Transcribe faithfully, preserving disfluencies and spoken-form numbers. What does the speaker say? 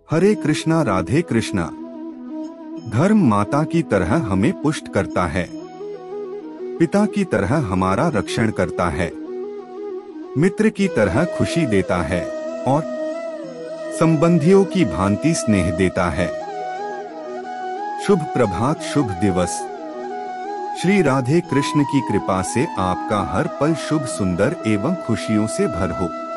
हरे कृष्णा राधे कृष्णा। धर्म माता की तरह हमें पुष्ट करता है, पिता की तरह हमारा रक्षण करता है, मित्र की तरह खुशी देता है और संबंधियों की भांति स्नेह देता है। शुभ प्रभात, शुभ दिवस। श्री राधे कृष्ण की कृपा से आपका हर पल शुभ, सुंदर एवं खुशियों से भर हो।